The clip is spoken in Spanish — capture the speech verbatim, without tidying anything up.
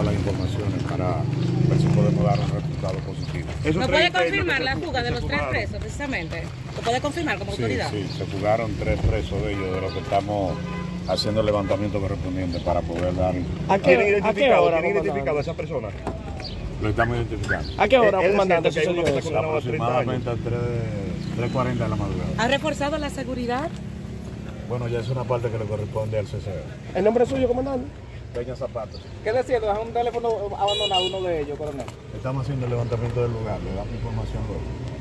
las informaciones para ver si podemos dar un resultado positivo. ¿No puede confirmar la fuga de los tres presos, precisamente? ¿Lo puede confirmar como autoridad? Sí, sí, se fugaron tres presos de ellos, de los que estamos haciendo el levantamiento correspondiente para poder dar... ¿A qué, ¿a qué hora, ¿Tiene identificado a esa persona? Lo estamos identificando. ¿A qué hora, Es comandante, decir, que hay uno sucedió que eso? está con Aproximadamente a tres cuarenta de la madrugada. ¿Ha reforzado la seguridad? Bueno, ya es una parte que le corresponde al C C E. ¿El nombre suyo, comandante? Peña Zapatos. ¿Qué decía? ¿Es un teléfono abandonado uno de ellos, coronel? Estamos haciendo el levantamiento del lugar, le damos información luego.